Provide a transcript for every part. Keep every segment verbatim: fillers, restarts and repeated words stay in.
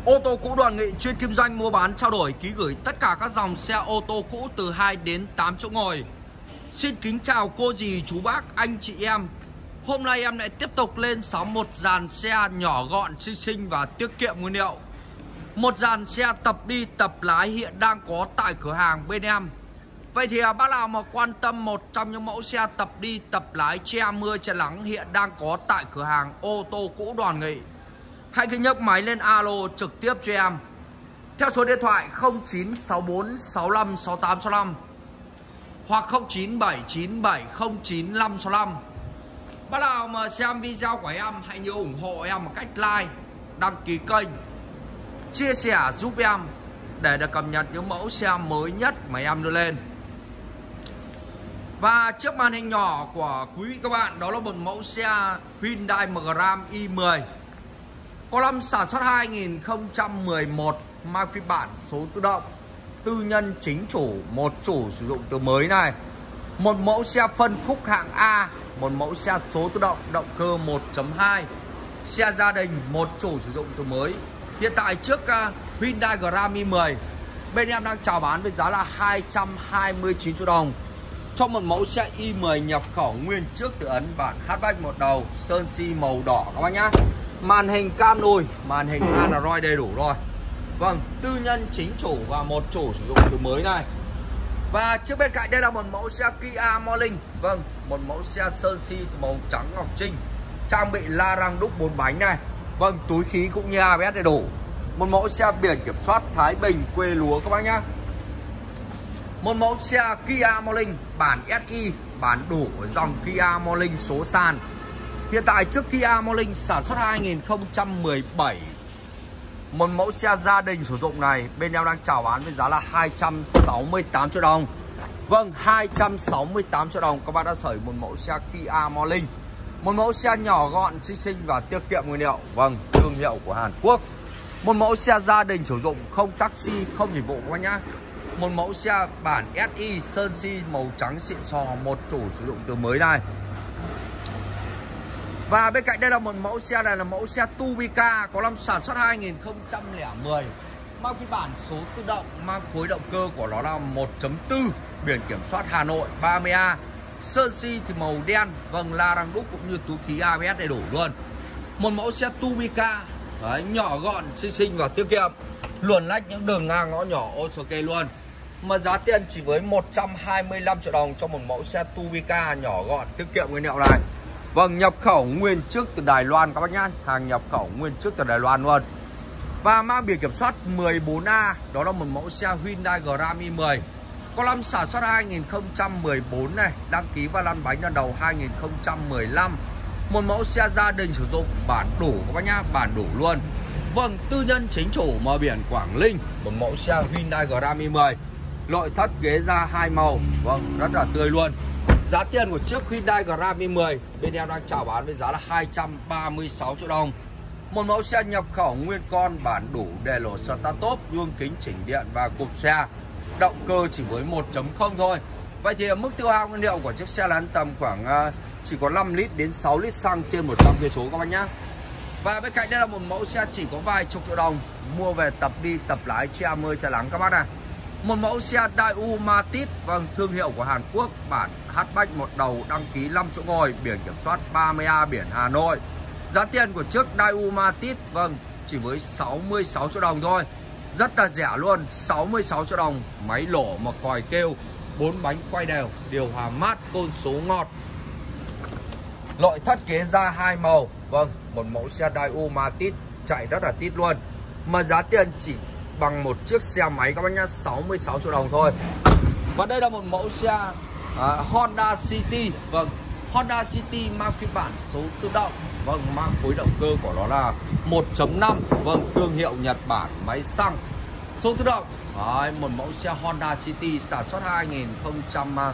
Ô tô cũ Đoàn Nghị chuyên kinh doanh mua bán trao đổi ký gửi tất cả các dòng xe ô tô cũ từ hai đến tám chỗ ngồi. Xin kính chào cô dì chú bác anh chị em. Hôm nay em lại tiếp tục lên sóng một dàn xe nhỏ gọn xinh xinh và tiết kiệm nguyên liệu. Một dàn xe tập đi tập lái hiện đang có tại cửa hàng bên em. Vậy thì bác nào mà quan tâm một trong những mẫu xe tập đi tập lái che mưa che nắng hiện đang có tại cửa hàng ô tô cũ Đoàn Nghị, hãy cứ nhấc máy lên alo trực tiếp cho em theo số điện thoại không chín sáu bốn sáu lăm sáu tám sáu lăm hoặc không chín bảy chín bảy không chín năm sáu lăm. Bác nào mà xem video của em hãy nhớ ủng hộ em một cách like, đăng ký kênh, chia sẻ giúp em để được cập nhật những mẫu xe mới nhất mà em đưa lên. Và trước màn hình nhỏ của quý vị các bạn, đó là một mẫu xe Hyundai Mgram i mười có năm sản xuất hai nghìn không trăm mười một, mang phiên bản số tự động, tư nhân chính chủ, một chủ sử dụng từ mới này. Một mẫu xe phân khúc hạng A, một mẫu xe số tự động, động cơ một chấm hai, xe gia đình, một chủ sử dụng từ mới. Hiện tại trước uh, Hyundai Gram i mười bên em đang chào bán với giá là hai trăm hai mươi chín triệu đồng cho một mẫu xe i mười nhập khẩu nguyên trước từ Ấn, bản hatchback một đầu, sơn si màu đỏ các bác nhá. Màn hình cam lùi, màn hình Android đầy đủ rồi. Vâng, tư nhân chính chủ và một chủ sử dụng từ mới này. Và trước bên cạnh đây là một mẫu xe Kia Morning. Vâng, một mẫu xe sơn si màu trắng ngọc trinh, trang bị la răng đúc bốn bánh này. Vâng, túi khí cũng như a bê ét đầy đủ. Một mẫu xe biển kiểm soát Thái Bình, quê lúa các bác nhá. Một mẫu xe Kia Morning bản ét i, bản đủ của dòng Kia Morning số sàn. Hiện tại trước Kia Morning sản xuất hai nghìn không trăm mười bảy. Một mẫu xe gia đình sử dụng này bên em đang chào bán với giá là hai trăm sáu mươi tám triệu đồng. Vâng, hai trăm sáu mươi tám triệu đồng các bạn đã sở hữu một mẫu xe Kia Morning. Một mẫu xe nhỏ gọn, xinh xinh và tiết kiệm nguyên liệu. Vâng, thương hiệu của Hàn Quốc. Một mẫu xe gia đình sử dụng, không taxi, không dịch vụ các bác nhá. Một mẫu xe bản ét i sơn si màu trắng xịn sò, một chủ sử dụng từ mới này. Và bên cạnh đây là một mẫu xe này là mẫu xe Tubica có năm sản xuất hai nghìn không trăm lẻ mười, mang phiên bản số tự động, mang khối động cơ của nó là một chấm bốn, biển kiểm soát Hà Nội ba mươi A, sơn si thì màu đen. Vâng, la răng đúc cũng như túi khí a bê ét đầy đủ luôn. Một mẫu xe Tubica đấy, nhỏ gọn, xinh xinh và tiết kiệm, luồn lách những đường ngang ngõ nhỏ ok luôn. Mà giá tiền chỉ với một trăm hai mươi lăm triệu đồng cho một mẫu xe Tubica nhỏ gọn, tiết kiệm nguyên liệu này. Vâng, nhập khẩu nguyên trước từ Đài Loan các bác nhá, hàng nhập khẩu nguyên trước từ Đài Loan luôn. Và mang biển kiểm soát mười bốn A, đó là một mẫu xe Hyundai Gram i mười có năm sản xuất hai nghìn không trăm mười bốn này, đăng ký và lăn bánh lần đầu hai nghìn không trăm mười lăm. Một mẫu xe gia đình sử dụng, bản đủ các bác nhá, bản đủ luôn. Vâng, tư nhân chính chủ, mở biển Quảng Ninh, một mẫu xe Hyundai Gram i mười, nội thất ghế da hai màu, vâng, rất là tươi luôn. Giá tiền của chiếc Hyundai Gram i mười bên em đang chào bán với giá là hai trăm ba mươi sáu triệu đồng. Một mẫu xe nhập khẩu nguyên con, bản đủ, đèn lổ start top, gương kính chỉnh điện và cụp xe, động cơ chỉ với một chấm không thôi. Vậy thì mức tiêu hao nguyên liệu của chiếc xe là tầm khoảng chỉ có năm lít đến sáu lít xăng trên một trăm cây số các bác nhá. Và bên cạnh đây là một mẫu xe chỉ có vài chục triệu đồng, mua về tập đi tập lái che mưa che nắng các bác này. Một mẫu xe Daewoo Matiz, vâng, thương hiệu của Hàn Quốc, bản hatchback một đầu, đăng ký năm chỗ ngồi, biển kiểm soát ba mươi A, biển Hà Nội. Giá tiền của chiếc Daewoo Matiz, vâng, chỉ với sáu mươi sáu triệu đồng thôi. Rất là rẻ luôn, sáu mươi sáu triệu đồng, máy lổ mà còi kêu, bốn bánh quay đều, điều hòa mát, côn số ngọt. Nội thất ghế da hai màu, vâng, một mẫu xe Daewoo Matiz chạy rất là tít luôn. Mà giá tiền chỉ bằng một chiếc xe máy các bác nhá, sáu mươi sáu triệu đồng thôi. Và đây là một mẫu xe uh, Honda City. Vâng, Honda City mang phiên bản số tự động. Vâng, mang khối động cơ của nó là một chấm năm. Vâng, thương hiệu Nhật Bản, máy xăng, số tự động. Đấy, một mẫu xe Honda City sản xuất hai nghìn không trăm uh,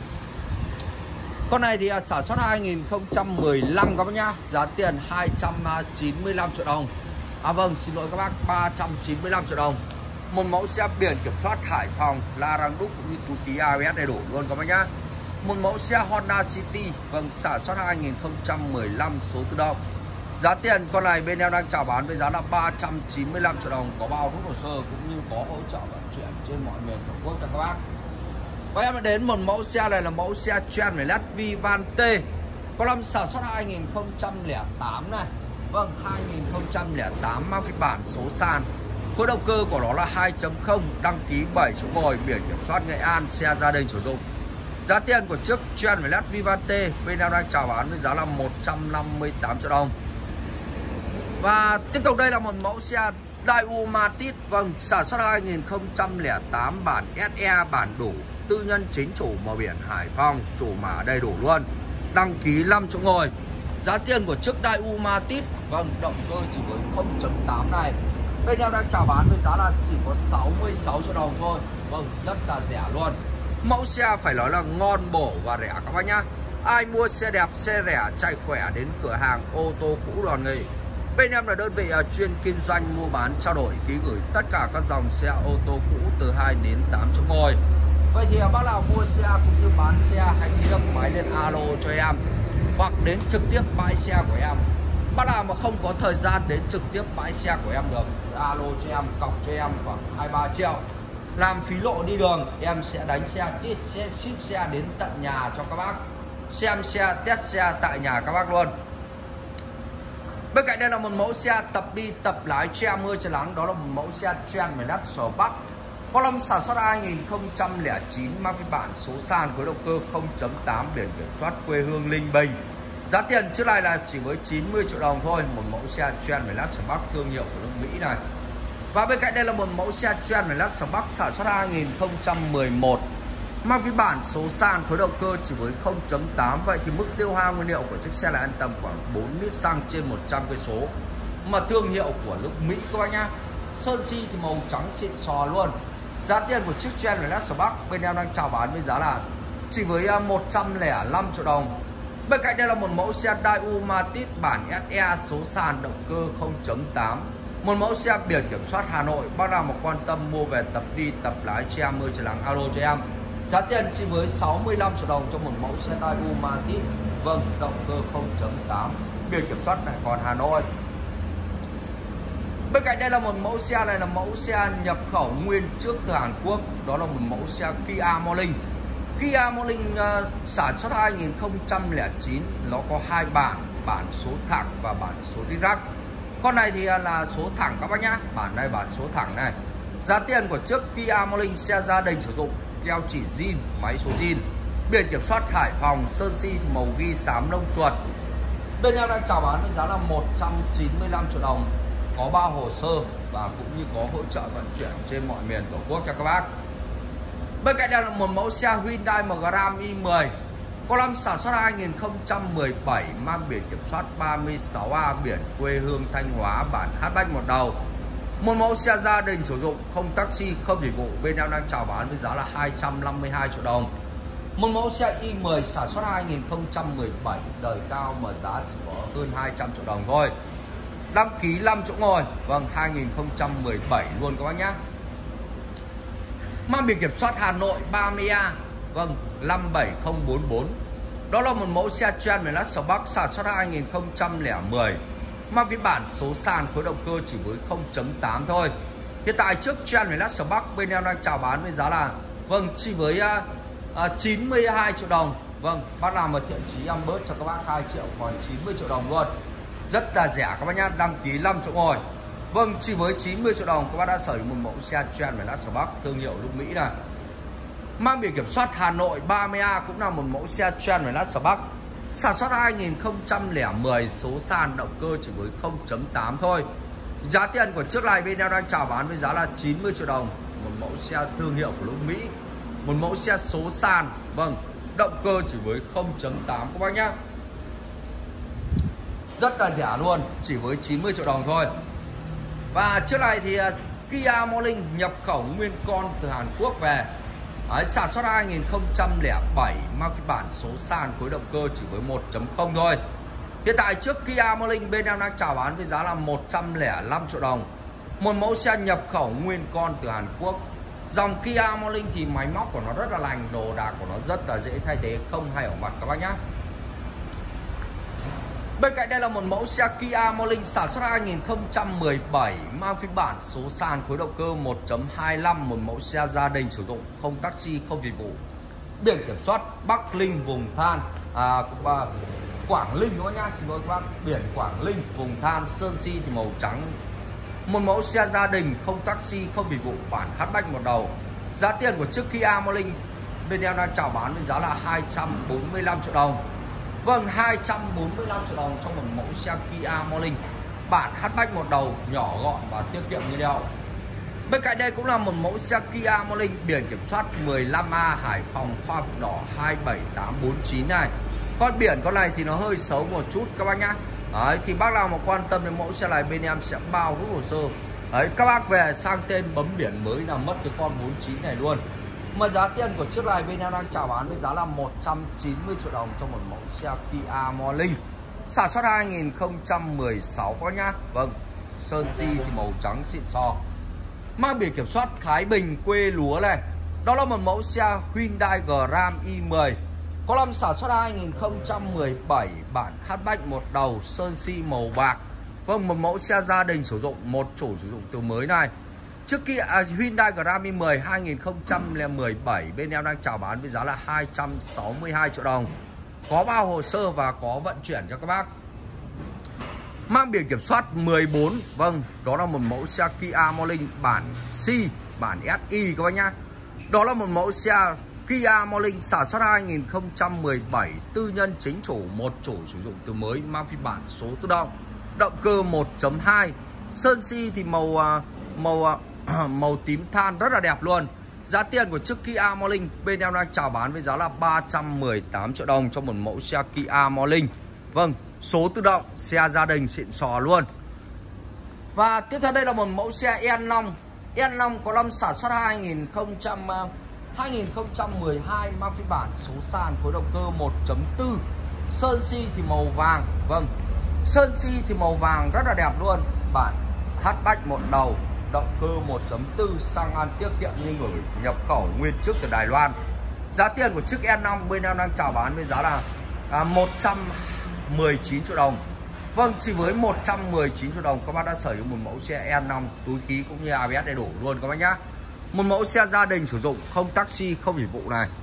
con này thì uh, sản xuất hai nghìn không trăm mười lăm các bác nhá. Giá tiền hai trăm chín mươi lăm triệu đồng. À vâng, xin lỗi các bác, ba trăm chín mươi lăm triệu đồng. Một mẫu xe biển kiểm soát Hải Phòng, la răng đúc cũng như túi khí a bê ét đầy đủ luôn các bác nhá. Một mẫu xe Honda City, vâng, sản xuất hai nghìn không trăm mười lăm, số tự động. Giá tiền con này bên em đang chào bán với giá là ba trăm chín mươi lăm triệu đồng, có bao thuốc hồ sơ cũng như có hỗ trợ vận chuyển trên mọi miền tổ quốc cho các bác. Và em đã đến một mẫu xe này là mẫu xe Chevrolet Vivante, có năm sản xuất hai nghìn không trăm lẻ tám này. Vâng, hai nghìn không trăm lẻ tám mang phiên bản số sàn. Khối động cơ của nó là hai chấm không, đăng ký bảy chỗ ngồi, biển kiểm soát Nghệ An, xe gia đình sử dụng. Giá tiền của chiếc Chevrolet Vivante bên em đang chào bán với giá là một trăm năm mươi tám triệu đồng. Và tiếp tục đây là một mẫu xe Daewoo Matiz, vâng, sản xuất hai nghìn không trăm lẻ tám, bản ét e, bản đủ, tư nhân chính chủ, màu biển Hải Phòng, chủ mã đầy đủ luôn, đăng ký năm chỗ ngồi. Giá tiền của chiếc Daewoo Matiz, vâng, động cơ chỉ với không chấm tám này, bên em đang chào bán với giá là chỉ có sáu mươi sáu triệu đồng thôi. Vâng, rất là rẻ luôn. Mẫu xe phải nói là ngon bổ và rẻ các bác nhá. Ai mua xe đẹp, xe rẻ, chạy khỏe đến cửa hàng ô tô cũ Đoàn Nghị. Bên em là đơn vị chuyên kinh doanh mua bán trao đổi ký gửi tất cả các dòng xe ô tô cũ từ hai đến tám chỗ ngồi. Vậy thì bác nào mua xe cũng như bán xe hãy ghi âm máy lên alo cho em, hoặc đến trực tiếp bãi xe của em. Bác nào mà không có thời gian đến trực tiếp bãi xe của em được, alo cho em, cọc cho em khoảng hai ba triệu. Làm phí lộ đi đường, em sẽ đánh xe, sẽ ship xe đến tận nhà cho các bác. Xem xe, test xe tại nhà các bác luôn. Bên cạnh đây là một mẫu xe tập đi tập lái che mưa che nắng, đó là một mẫu xe Chevrolet Spark, có năm sản xuất hai nghìn không trăm lẻ chín, mang phiên bản số sàn với động cơ không chấm tám, biển kiểm soát quê hương Ninh Bình. Giá tiền chiếc này là chỉ với chín mươi triệu đồng thôi, một mẫu xe Chevrolet Spark thương hiệu của nước Mỹ này. Và bên cạnh đây là một mẫu xe Chevrolet Spark sản xuất hai nghìn không trăm mười một, mang phiên bản số sàn khối động cơ chỉ với không chấm tám. Vậy thì mức tiêu hao nguyên liệu của chiếc xe là ăn tầm khoảng bốn lít xăng trên một trăm cây số, mà thương hiệu của nước Mỹ các bác nhá. Sơn si thì màu trắng xịn sò luôn. Giá tiền của chiếc Chevrolet Spark bên em đang chào bán với giá là chỉ với một trăm lẻ năm triệu đồng. Bên cạnh đây là một mẫu xe Daewoo Matiz bản ét e số sàn động cơ không chấm tám, một mẫu xe biển kiểm soát Hà Nội. Bác nào mà quan tâm mua về tập đi tập lái che mưa che nắng alo cho em. Giá tiền chỉ với sáu mươi lăm triệu đồng cho một mẫu xe Daewoo Matiz, vâng, động cơ không chấm tám, biển kiểm soát lại còn Hà Nội. Bên cạnh đây là một mẫu xe này là mẫu xe nhập khẩu nguyên trước từ Hàn Quốc, đó là một mẫu xe Kia Morning. Kia Morning uh, sản xuất hai nghìn không trăm lẻ chín, nó có hai bản, bản số thẳng và bản số đi rắc. Con này thì uh, là số thẳng các bác nhá, bản này bản số thẳng này. Giá tiền của chiếc Kia Morning xe gia đình sử dụng, keo chỉ zin, máy số zin, biển kiểm soát Hải Phòng, sơn si màu ghi xám lông chuột. Bên em đang chào bán với giá là một trăm chín mươi lăm triệu đồng, có bao hồ sơ và cũng như có hỗ trợ vận chuyển trên mọi miền tổ quốc cho các bác. Bên cạnh đây là một mẫu xe Hyundai Mgram i mười, có năm sản xuất hai nghìn không trăm mười bảy, mang biển kiểm soát ba mươi sáu A, biển quê hương Thanh Hóa, bản hatchback một đầu. Một mẫu xe gia đình sử dụng, không taxi, không dịch vụ, bên em đang chào bán với giá là hai trăm năm mươi hai triệu đồng. Một mẫu xe i mười sản xuất hai nghìn không trăm mười bảy, đời cao mà giá chỉ có hơn hai trăm triệu đồng thôi. Đăng ký năm chỗ ngồi, vâng, hai nghìn không trăm mười bảy luôn các bác nhá. Mang biển kiểm soát Hà Nội ba mươi A, vâng, năm bảy không bốn bốn. Đó là một mẫu xe Chevrolet Spark sản xuất hai nghìn không trăm lẻ mười, mang phiên bản số sàn khối động cơ chỉ với không chấm tám thôi. Hiện tại trước Chevrolet Spark bên em đang chào bán với giá là vâng chỉ với uh, uh, chín mươi hai triệu đồng. Vâng, bác nào mà thiện chí em bớt cho các bác hai triệu, còn chín mươi triệu đồng luôn. Rất là rẻ các bác nhá, đăng ký năm chỗ ngồi. Vâng, chỉ với chín mươi triệu đồng các bác đã sở hữu một mẫu xe Chevrolet Spark thương hiệu nước Mỹ này. Mang biển kiểm soát Hà Nội ba mươi A, cũng là một mẫu xe Chevrolet Spark sản xuất hai nghìn không trăm lẻ mười, số sàn động cơ chỉ với không chấm tám thôi. Giá tiền của chiếc này bên em đang chào bán với giá là chín mươi triệu đồng, một mẫu xe thương hiệu của nước Mỹ, một mẫu xe số sàn, vâng, động cơ chỉ với không chấm tám các bác nhá. Rất là rẻ luôn, chỉ với chín mươi triệu đồng thôi. Và chiếc này thì Kia Morning nhập khẩu nguyên con từ Hàn Quốc về. Đấy, sản xuất hai nghìn không trăm lẻ bảy, mang phiên bản số sàn khối động cơ chỉ với một chấm không thôi. Hiện tại trước Kia Morning bên em đang chào bán với giá là một trăm lẻ năm triệu đồng, một mẫu xe nhập khẩu nguyên con từ Hàn Quốc. Dòng Kia Morning thì máy móc của nó rất là lành, đồ đạc của nó rất là dễ thay thế, không hay ở mặt các bác nhá. Bên cạnh đây là một mẫu xe Kia Morning sản xuất hai nghìn không trăm mười bảy, mang phiên bản số sàn khối động cơ một chấm hai lăm, một mẫu xe gia đình sử dụng, không taxi, không dịch vụ. Biển kiểm soát Bắc Linh vùng Than, à, à Quảng Linh các bác nhá, xin lỗi các bác, biển Quảng Linh vùng Than, sơn si thì màu trắng. Một mẫu xe gia đình, không taxi, không dịch vụ, bản hatchback một đầu. Giá tiền của chiếc Kia Morning bên em đang chào bán với giá là hai trăm bốn mươi lăm triệu đồng. Vâng, hai trăm bốn mươi lăm triệu đồng cho một mẫu xe Kia Morning bản hatchback một đầu, nhỏ gọn và tiết kiệm nhiên liệu. Bên cạnh đây cũng là một mẫu xe Kia Morning biển kiểm soát mười lăm A Hải Phòng khoa vực đỏ hai bảy tám bốn chín này. Con biển con này thì nó hơi xấu một chút các bác nhá. Đấy, thì bác nào mà quan tâm đến mẫu xe này bên em sẽ bao rút hồ sơ. Đấy, các bác về sang tên bấm biển mới là mất cái con bốn chín này luôn. Mà giá tiền của chiếc này bên em đang chào bán với giá là một trăm chín mươi triệu đồng cho một mẫu xe Kia Morning sản xuất hai nghìn không trăm mười sáu có nhá. Vâng, sơn si thì màu trắng xịn sò, mang biển kiểm soát Thái Bình quê lúa này. Đó là một mẫu xe Hyundai Gram i mười có năm sản xuất hai nghìn không trăm mười bảy, bản hatchback một đầu, sơn si màu bạc. Vâng, một mẫu xe gia đình sử dụng, một chủ sử dụng từ mới này. Trước kia à, Hyundai Gram i mười hai nghìn không trăm mười bảy bên em đang chào bán với giá là hai trăm sáu mươi hai triệu đồng. Có bao hồ sơ và có vận chuyển cho các bác. Mang biển kiểm soát mười bốn. Vâng, đó là một mẫu xe Kia Morning bản C, bản ét i các bác nhá. Đó là một mẫu xe Kia Morning sản xuất hai nghìn không trăm mười bảy, tư nhân chính chủ, một chủ sử dụng từ mới, mang phiên bản số tự động, động cơ một chấm hai, sơn si thì màu màu màu tím than rất là đẹp luôn. Giá tiền của chiếc Kia Morning bên em đang chào bán với giá là ba trăm mười tám triệu đồng cho một mẫu xe Kia Morning. Vâng, số tự động, xe gia đình xịn sò luôn. Và tiếp theo đây là một mẫu xe E năm. E năm có năm sản xuất hai nghìn không trăm mười hai, mang phiên bản số sàn khối động cơ một chấm bốn, sơn si thì màu vàng. Vâng, sơn si thì màu vàng rất là đẹp luôn, bản hatchback một đầu, động cơ một chấm bốn, xăng ăn tiết kiệm như gửi, nhập khẩu nguyên chiếc từ Đài Loan. Giá tiền của chiếc E năm bên em đang chào bán với giá là à, một trăm mười chín triệu đồng. Vâng, chỉ với một trăm mười chín triệu đồng các bác đã sở hữu một mẫu xe E năm túi khí cũng như a bê ét đầy đủ luôn các bác nhá. Một mẫu xe gia đình sử dụng, không taxi, không dịch vụ này.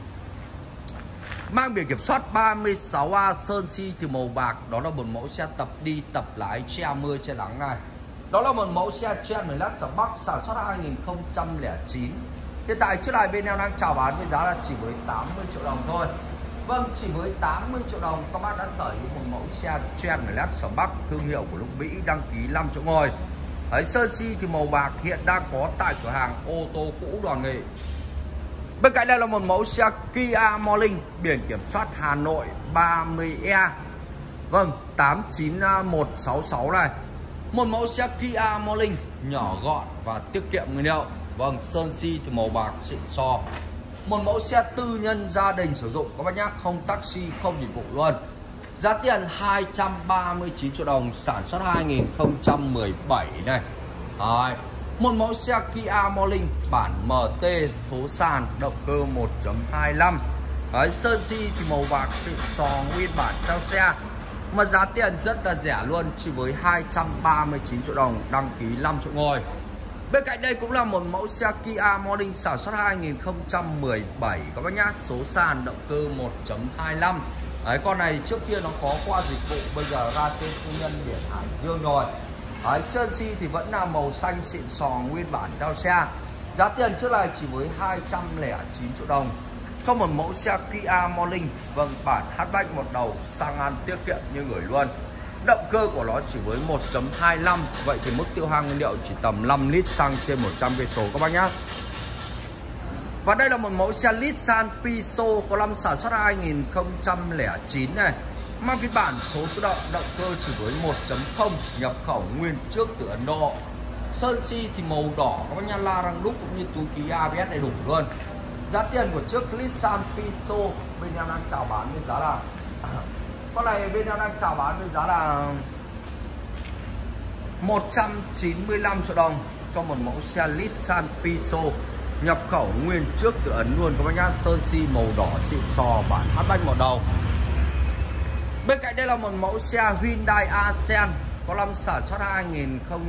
Mang biển kiểm soát ba mươi sáu A, sơn si thì màu bạc. Đó là một mẫu xe tập đi tập lái, che mưa che nắng này. Đó là một mẫu xe Trend mười lăm Bắc sản xuất hai nghìn không trăm lẻ chín. Hiện tại chiếc này bên em đang chào bán với giá là chỉ với tám mươi triệu đồng thôi. Vâng, chỉ với tám mươi triệu đồng các bác đã sở hữu một mẫu xe Trend mười lăm Bắc, thương hiệu của nước Mỹ, đăng ký năm chỗ ngồi. Đấy, sơn si thì màu bạc, hiện đang có tại cửa hàng ô tô cũ Đoàn Nghệ. Bên cạnh đây là một mẫu xe Kia Morning biển kiểm soát Hà Nội ba mươi E. Vâng, tám chín một sáu sáu này. Một mẫu xe Kia Morning nhỏ gọn và tiết kiệm nguyên liệu. Vâng, sơn si thì màu bạc xịn sò. Một mẫu xe tư nhân gia đình sử dụng các bác nhá, không taxi, không dịch vụ luôn. Giá tiền hai trăm ba mươi chín triệu đồng, sản xuất hai nghìn không trăm mười bảy này. Đấy. Một mẫu xe Kia Morning bản em tê số sàn, động cơ một chấm hai lăm. Đấy, sơn si thì màu bạc xịn sò, nguyên bản theo xe. Mà giá tiền rất là rẻ luôn, chỉ với hai trăm ba mươi chín triệu đồng, đăng ký năm chỗ ngồi. Bên cạnh đây cũng là một mẫu xe Kia Morning sản xuất hai nghìn không trăm mười bảy các bác nhá, số sàn, động cơ một chấm hai lăm. Đấy, con này trước kia nó có qua dịch vụ, bây giờ ra tên tư nhân biển Hải Dương rồi. Đấy, sơn si thì vẫn là màu xanh xịn sò, nguyên bản theo xe. Giá tiền trước này chỉ với hai trăm lẻ chín triệu đồng cho một mẫu xe Kia Morning. Vâng, bản hatchback một đầu, xăng ăn tiết kiệm như gửi luôn. Động cơ của nó chỉ với một chấm hai lăm. Vậy thì mức tiêu hao nguyên liệu chỉ tầm năm lít xăng trên một trăm cây số các bác nhá. Và đây là một mẫu xe Nissan Piso có năm sản xuất hai nghìn không trăm lẻ chín này. Mang phiên bản số tự động, động cơ chỉ với một chấm không, nhập khẩu nguyên chiếc từ Ấn Độ. Sơn si thì màu đỏ các bác nhá, la răng đúc cũng như túi khí a bê ét đầy đủ luôn. Giá tiền của chiếc Nissan Piso bên em đang chào bán với giá là con này bên em đang chào bán với giá là một trăm chín mươi lăm triệu đồng cho một mẫu xe Nissan Piso nhập khẩu nguyên chiếc từ Ấn luôn các bác nhá, sơn si màu đỏ xịn sò, bản hatchback một đầu. Bên cạnh đây là một mẫu xe Hyundai Accent có năm sản xuất hai nghìn không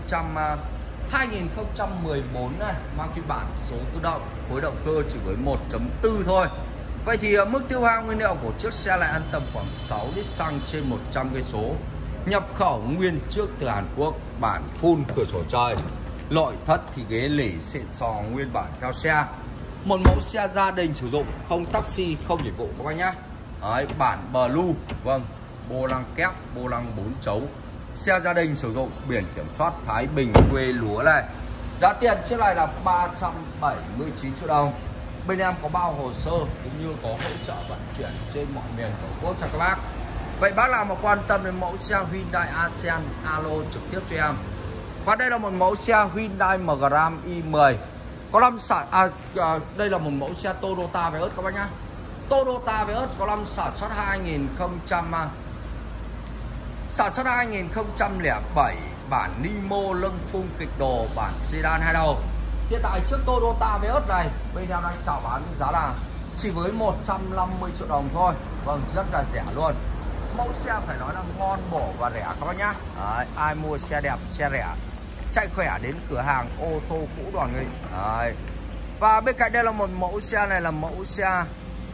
trăm mười bốn này, mang phiên bản số tự động, khối động cơ chỉ với một chấm bốn thôi. Vậy thì mức tiêu hao nguyên liệu của chiếc xe này ăn tầm khoảng sáu lít xăng trên một trăm cây số. Nhập khẩu nguyên chiếc từ Hàn Quốc, bản full cửa sổ trời. Nội thất thì ghế lỉ xịn sò nguyên bản cao xe. Một mẫu xe gia đình sử dụng, không taxi, không dịch vụ các bác nhá. Đấy, bản Blue, vâng, vô lăng kép, vô lăng bốn chấu. Xe gia đình sử dụng, biển kiểm soát Thái Bình quê lúa này. Giá tiền chiếc này là ba trăm bảy mươi chín triệu đồng. Bên em có bao hồ sơ cũng như có hỗ trợ vận chuyển trên mọi miền tổ quốc cho các bác. Vậy bác nào mà quan tâm đến mẫu xe Hyundai Accent, alo trực tiếp cho em. Và đây là một mẫu xe Hyundai Mgram i mười có năm sản à, à, đây là một mẫu xe Toyota Vios các bác nhá. Toyota Vios có năm sản xuất hai nghìn không trăm sản xuất hai nghìn không trăm lẻ bảy, bản Nimo lưng phun kịch đồ, bản sedan hai đầu. Hiện tại chiếc Toyota Vios này bên em đang chào bán giá là chỉ với một trăm năm mươi triệu đồng thôi. Vâng, rất là rẻ luôn. Mẫu xe phải nói là ngon bổ và rẻ các bác nhá. Đấy, ai mua xe đẹp, xe rẻ, chạy khỏe đến cửa hàng ô tô cũ Đoàn Nghị. Đấy. Và bên cạnh đây là một mẫu xe này là mẫu xe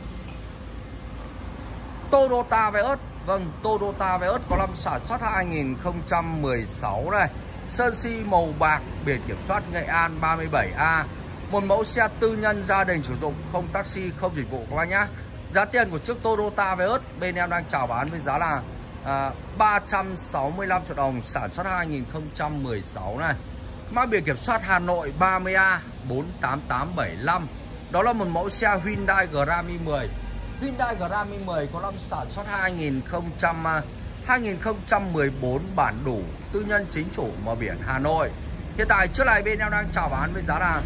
Toyota Vios. Vâng, Toyota Vios có năm sản xuất hai nghìn không trăm mười sáu này. Sơn si màu bạc, biển kiểm soát Nghệ An ba mươi bảy A. Một mẫu xe tư nhân gia đình sử dụng, không taxi, không dịch vụ các bác nhá. Giá tiền của chiếc Toyota Vios bên em đang chào bán với giá là à, ba trăm sáu mươi lăm triệu đồng, sản xuất hai nghìn không trăm mười sáu này. Mang biển kiểm soát Hà Nội ba mươi A bốn tám tám bảy lăm. Đó là một mẫu xe Hyundai Gram i mười. Hyundai Gram i mười có năm sản xuất hai nghìn không trăm mười bốn, bản đủ, tư nhân chính chủ, mở biển Hà Nội. Hiện tại chiếc này bên em đang chào bán với giá là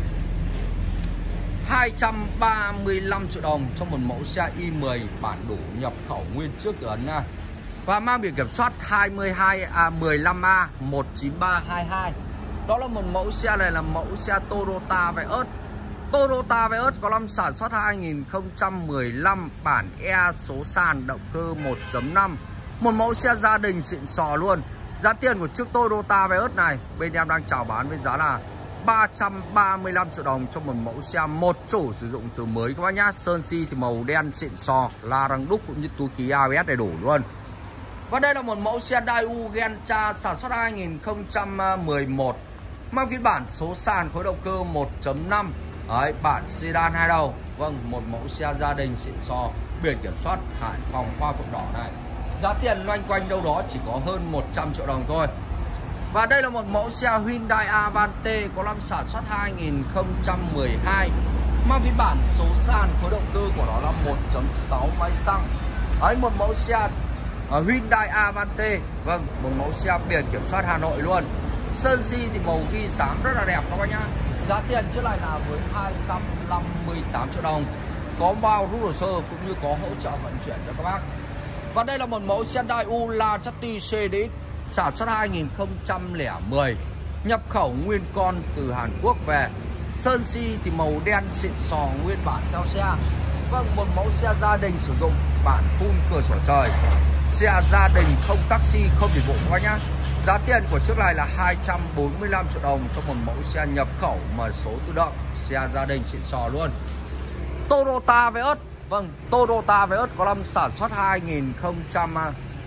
hai trăm ba mươi lăm triệu đồng cho một mẫu xe i mười bản đủ, nhập khẩu nguyên trước từ Ấn nha. Và mang biển kiểm soát hai mươi hai A mười lăm A một chín ba hai hai. Đó là một mẫu xe này là mẫu xe Toyota Vios. Toyota Vios có năm sản xuất hai nghìn không trăm mười lăm, bản E số sàn, động cơ một chấm năm. Một mẫu xe gia đình xịn sò luôn. Giá tiền của chiếc Toyota Vios này bên em đang chào bán với giá là ba trăm ba mươi lăm triệu đồng cho một mẫu xe một chủ sử dụng từ mới các bác nhá. Sơn si thì màu đen xịn sò, la răng đúc cũng như túi khí a bê ét đầy đủ luôn. Và đây là một mẫu xe Daewoo Gentra sản xuất hai nghìn không trăm mười một, mang phiên bản số sàn, khối động cơ một chấm năm. Đấy, bản sedan hai đầu. Vâng, một mẫu xe gia đình xịn sò, biển kiểm soát Hải Phòng hoa phượng đỏ này. Giá tiền loanh quanh đâu đó chỉ có hơn một trăm triệu đồng thôi. Và đây là một mẫu xe Hyundai Avante có năm sản xuất hai nghìn không trăm mười hai, mang phiên bản số sàn, khối động cơ của nó là một chấm sáu máy xăng. Đấy, một mẫu xe uh, Hyundai Avante. Vâng, một mẫu xe biển kiểm soát Hà Nội luôn. Sơn si thì màu ghi xám rất là đẹp các bác nhá. Giá tiền chiếc này là với hai trăm năm mươi tám triệu đồng. Có bao rút hồ sơ cũng như có hỗ trợ vận chuyển cho các bác. Và đây là một mẫu xe Daewoo Latati xê đê ích sản xuất hai nghìn không trăm lẻ mười, nhập khẩu nguyên con từ Hàn Quốc về. Sơn si thì màu đen xịn sò nguyên bản theo xe. Vâng, một mẫu xe gia đình sử dụng, bản full cửa sổ trời. Xe gia đình không taxi, không dịch vụ các bác nhá. Giá tiền của chiếc này là hai trăm bốn mươi lăm triệu đồng cho một mẫu xe nhập khẩu mà số tự động, xe gia đình xịn sò luôn. Toyota Vios. Vâng, Toyota Vios có năm sản xuất hai nghìn không trăm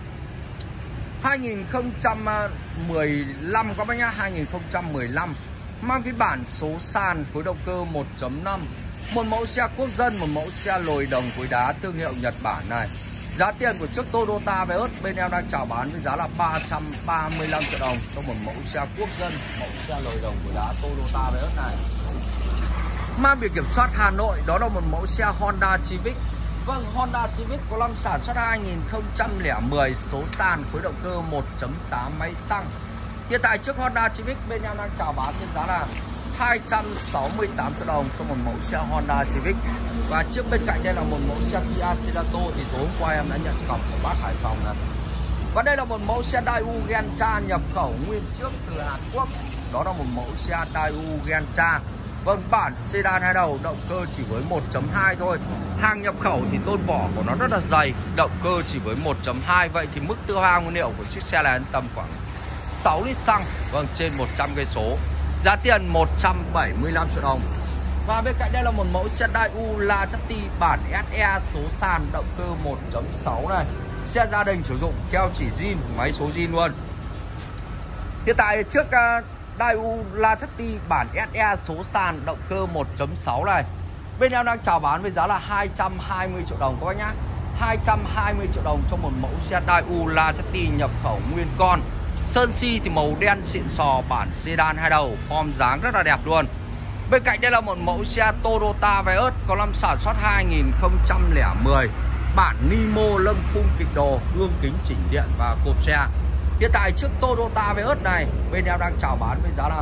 mười lăm các bác nhá, hai nghìn không trăm mười lăm. Mang phiên bản số sàn, khối động cơ một chấm năm. Một mẫu xe quốc dân, một mẫu xe lồi đồng khối đá thương hiệu Nhật Bản này. Giá tiền của chiếc Toyota Vios bên em đang chào bán với giá là ba trăm ba mươi lăm triệu đồng cho một mẫu xe quốc dân, mẫu xe lồi đồng khối đá Toyota Vios này. Mang biển kiểm soát Hà Nội, đó là một mẫu xe Honda Civic. Vâng, Honda Civic có năm sản xuất hai nghìn không trăm lẻ mười, số sàn, khối động cơ một chấm tám máy xăng. Hiện tại chiếc Honda Civic bên em đang chào bán với giá là hai trăm sáu mươi tám triệu đồng cho một mẫu xe Honda Civic. Và chiếc bên cạnh đây là một mẫu xe Kia Cerato thì tối hôm qua em đã nhận cọc của bác Hải Phòng này. Và đây là một mẫu xe Daewoo Gentra nhập khẩu nguyên chiếc từ Hàn Quốc. Đó là một mẫu xe Daewoo Gentra Vâng, bản sedan hai đầu, động cơ chỉ với một chấm hai thôi. Hàng nhập khẩu thì tôn vỏ của nó rất là dày, động cơ chỉ với một chấm hai. Vậy thì mức tiêu hao nguyên liệu của chiếc xe này tầm khoảng sáu lít xăng, vâng, trên một trăm cây số. Giá tiền một trăm bảy mươi lăm triệu đồng. Và bên cạnh đây là một mẫu xe Daewoo Lachati bản ét e số sàn, động cơ một chấm sáu này. Xe gia đình sử dụng, keo chỉ zin, máy số zin luôn. Hiện tại trước uh, Daewoo Lachati bản ét e số sàn, động cơ một chấm sáu này, bên em đang chào bán với giá là hai trăm hai mươi triệu đồng các bác nhá. hai trăm hai mươi triệu đồng cho một mẫu xe Daewoo Lachati nhập khẩu nguyên con. Sơn si thì màu đen xịn sò, bản sedan hai đầu, form dáng rất là đẹp luôn. Bên cạnh đây là một mẫu xe Toyota Vios có năm sản xuất hai nghìn không trăm lẻ mười, bản Nimo lưng phun kịch đồ, gương kính chỉnh điện và cột xe. Hiện tại chiếc Toyota Vios này bên em đang chào bán với giá là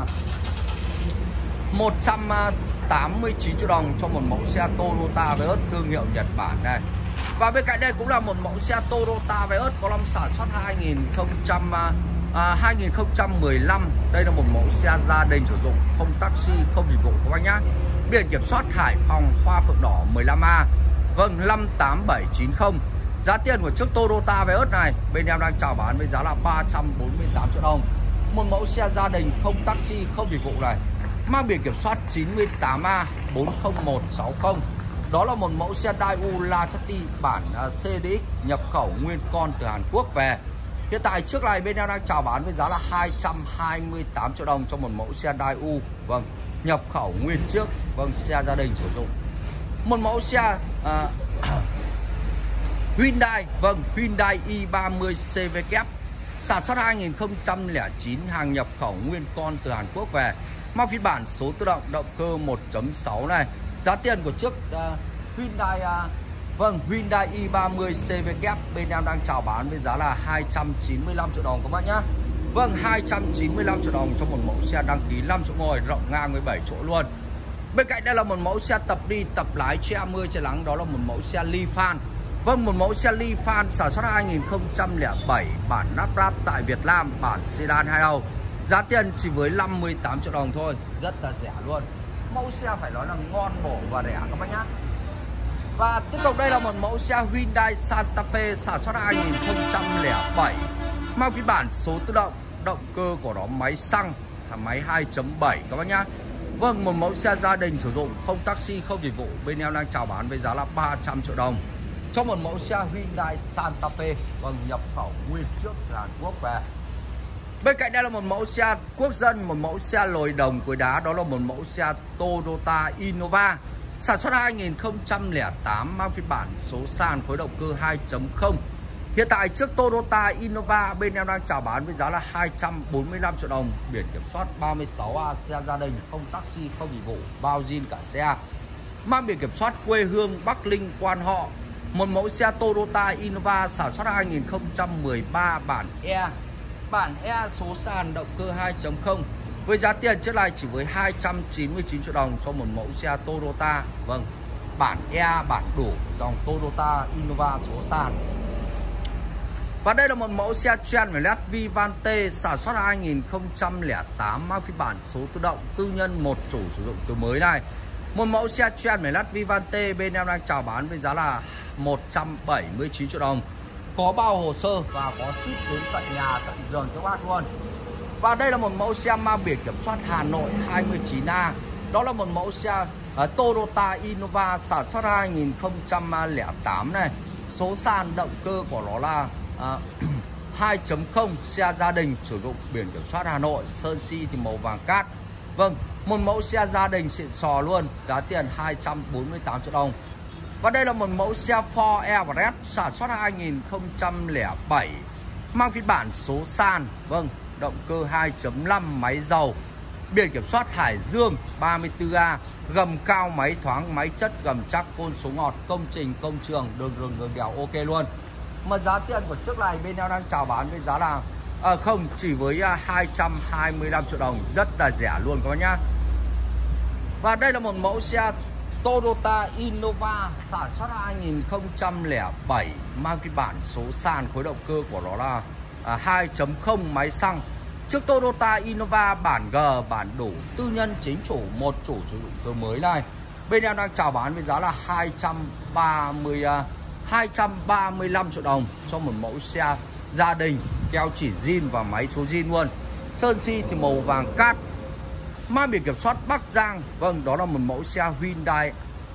một trăm tám mươi chín triệu đồng cho một mẫu xe Toyota Vios thương hiệu Nhật Bản này. Và bên cạnh đây cũng là một mẫu xe Toyota Vios có năm sản xuất hai nghìn không trăm mười lăm. Đây là một mẫu xe gia đình sử dụng, không taxi, không dịch vụ các bác nhá. Biển kiểm soát Hải Phòng Hoa Phượng Đỏ mười lăm A, vâng, năm tám bảy chín không. Giá tiền của chiếc Toyota Vios này bên em đang chào bán với giá là ba trăm bốn mươi tám triệu đồng. Một mẫu xe gia đình, không taxi, không dịch vụ này, mang biển kiểm soát chín mươi tám A bốn không một sáu không. Đó là một mẫu xe Daewoo Lachati bản xê đê ích nhập khẩu nguyên con từ Hàn Quốc về. Hiện tại trước này bên em đang chào bán với giá là hai trăm hai mươi tám triệu đồng cho một mẫu xe Daewoo, vâng, nhập khẩu nguyên chiếc, vâng, xe gia đình sử dụng. Một mẫu xe uh, Hyundai, vâng, Hyundai i ba mươi xê vê kép sản xuất hai nghìn không trăm lẻ chín, hàng nhập khẩu nguyên con từ Hàn Quốc về, mang phiên bản số tự động, động cơ một chấm sáu này. Giá tiền của chiếc uh, Hyundai uh, vâng, Hyundai i ba mươi xê vê kép bên em đang chào bán với giá là hai trăm chín mươi lăm triệu đồng các bác nhá. Vâng, hai trăm chín mươi lăm triệu đồng cho một mẫu xe đăng ký năm chỗ ngồi, rộng ngang mười bảy chỗ luôn. Bên cạnh đây là một mẫu xe tập đi tập lái che mưa che nắng, đó là một mẫu xe Lifan. Vâng, một mẫu xe Lifan sản xuất hai nghìn không trăm lẻ bảy, bản Naprat tại Việt Nam, bản sedan hai đầu. Giá tiền chỉ với năm mươi tám triệu đồng thôi, rất là rẻ luôn. Mẫu xe phải nói là ngon bổ và rẻ các bác nhá. Và tiếp tục đây là một mẫu xe Hyundai Santa Fe sản xuất hai nghìn không trăm lẻ bảy, mang phiên bản số tự động, động cơ của nó máy xăng, là máy hai chấm bảy các bác nhá. Vâng, một mẫu xe gia đình sử dụng, không taxi, không dịch vụ, bên em đang chào bán với giá là ba trăm triệu đồng cho một mẫu xe Hyundai Santa Fe, vâng, nhập khẩu nguyên trước từ Hàn Quốc về. Bên cạnh đây là một mẫu xe quốc dân, một mẫu xe lồi đồng cuối đá, đó là một mẫu xe Toyota Innova sản xuất hai nghìn không trăm lẻ tám, mang phiên bản số sàn, khối động cơ hai chấm không. Hiện tại chiếc Toyota Innova bên em đang chào bán với giá là hai trăm bốn mươi lăm triệu đồng, biển kiểm soát ba mươi sáu A, xe gia đình, không taxi, không dịch vụ, bao zin cả xe, mang biển kiểm soát quê hương Bắc Ninh, Quan Họ. Một mẫu xe Toyota Innova sản xuất hai nghìn không trăm mười ba, bản E, bản E số sàn, động cơ hai chấm không. Với giá tiền chiếc này chỉ với hai trăm chín mươi chín triệu đồng cho một mẫu xe Toyota, vâng, bản E, bản đủ, dòng Toyota Innova số sàn. Và đây là một mẫu xe Chevrolet Vivante sản xuất hai nghìn không trăm lẻ tám, mang phiên bản số tự động, tư nhân, một chủ sử dụng từ mới này. Một mẫu xe Chevrolet Vivante bên em đang chào bán với giá là một trăm bảy mươi chín triệu đồng, có bao hồ sơ và có ship đến tận nhà, tận giường cho bác luôn. Và đây là một mẫu xe mang biển kiểm soát Hà Nội hai mươi chín A, đó là một mẫu xe uh, Toyota Innova sản xuất hai nghìn không trăm lẻ tám này, số sàn, động cơ của nó là uh, hai chấm không, xe gia đình sử dụng, biển kiểm soát Hà Nội, sơn si thì màu vàng cát. Vâng, một mẫu xe gia đình xịn sò luôn, giá tiền hai trăm bốn mươi tám triệu đồng. Và đây là một mẫu xe Ford Everest sản xuất hai nghìn không trăm lẻ bảy, mang phiên bản số sàn, vâng, động cơ hai chấm năm, máy dầu, biển kiểm soát Hải Dương ba mươi tư A, gầm cao, máy thoáng, máy chất, gầm chắc, côn số ngọt, công trình, công trường, đường đường đường đèo ok luôn. Mà giá tiền của chiếc này bên em đang chào bán với giá là à, không, chỉ với hai trăm hai mươi lăm triệu đồng, rất là rẻ luôn các bác nhá. Và đây là một mẫu xe Toyota Innova sản xuất hai nghìn không trăm lẻ bảy, mang phiên bản số sàn, khối động cơ của nó là à, hai chấm không, máy xăng, Chiếc Toyota Innova bản G, bản đủ, tư nhân chính chủ, một chủ sử dụng cơ mới này. Bên em đang chào bán với giá là hai trăm ba mươi, hai trăm ba mươi lăm triệu đồng cho một mẫu xe gia đình, keo chỉ zin và máy số zin luôn. Sơn si thì màu vàng cát, mang biển kiểm soát Bắc Giang. Vâng, đó là một mẫu xe Hyundai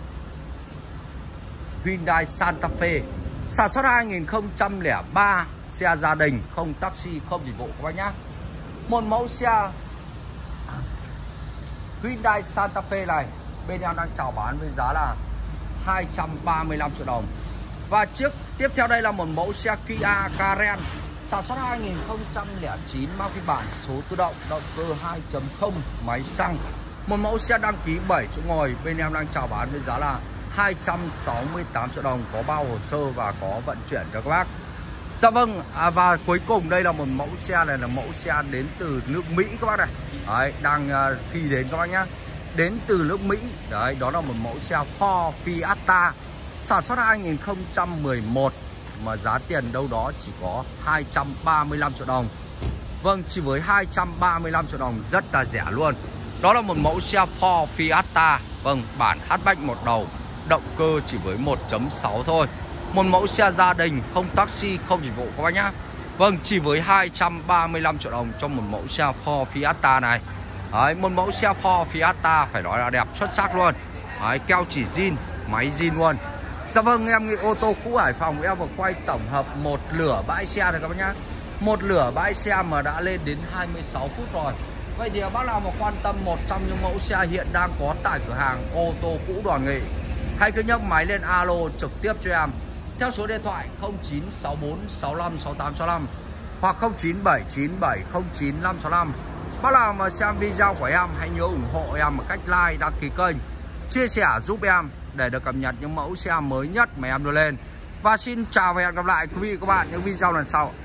Hyundai Santa Fe, sản xuất hai nghìn không trăm lẻ ba, xe gia đình, không taxi, không dịch vụ các bác nhá. Một mẫu xe Hyundai Santa Fe này bên em đang chào bán với giá là hai trăm ba mươi lăm triệu đồng. Và chiếc tiếp theo đây là một mẫu xe Kia Carens, sản xuất hai nghìn không trăm lẻ chín, mang phiên bản số tự động, động cơ hai chấm không, máy xăng. Một mẫu xe đăng ký bảy chỗ ngồi, bên em đang chào bán với giá là hai trăm sáu mươi tám triệu đồng, có bao hồ sơ và có vận chuyển cho các bác. Dạ vâng, à, và cuối cùng đây là một mẫu xe này là mẫu xe đến từ nước Mỹ các bác này. Đấy, đang uh, thi đến các bác nhá. Đến từ nước Mỹ. Đấy, đó là một mẫu xe Ford Fiesta, sản xuất hai nghìn không trăm mười một, mà giá tiền đâu đó chỉ có hai trăm ba mươi lăm triệu đồng. Vâng, chỉ với hai trăm ba mươi lăm triệu đồng rất là rẻ luôn. Đó là một mẫu xe Ford Fiesta, vâng, bản hatchback một đầu, động cơ chỉ với một chấm sáu thôi. Một mẫu xe gia đình, không taxi, không dịch vụ các bác nhá. Vâng, chỉ với hai trăm ba mươi lăm triệu đồng cho một mẫu xe Ford Fiesta này. Đấy, một mẫu xe Ford Fiesta phải nói là đẹp xuất sắc luôn. Đấy, keo chỉ zin, máy zin luôn. Dạ vâng, em nghĩ ô tô cũ Hải Phòng em vừa quay tổng hợp một lửa bãi xe rồi các bác nhá. Một lửa bãi xe mà đã lên đến hai mươi sáu phút rồi. Vậy thì bác nào mà quan tâm một trong những mẫu xe hiện đang có tại cửa hàng ô tô cũ Đoàn Nghị, hãy cứ nhấc máy lên alo trực tiếp cho em theo số điện thoại không chín sáu bốn sáu lăm sáu tám sáu lăm hoặc không chín bảy chín bảy không chín năm sáu lăm. Bác nào mà xem video của em hãy nhớ ủng hộ em bằng cách like, đăng ký kênh, chia sẻ giúp em để được cập nhật những mẫu xe mới nhất mà em đưa lên. Và xin chào và hẹn gặp lại quý vị và các bạn những video lần sau.